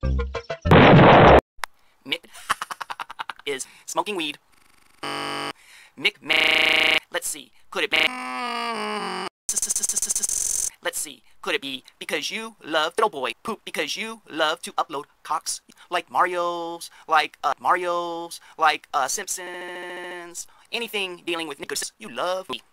Mick is smoking weed. Mick, man. Let's see. Could it be? Let's see. Could it be because you love little boy poop? Because you love to upload cocks like Mario's, like Simpsons, anything dealing with niggas. You love me.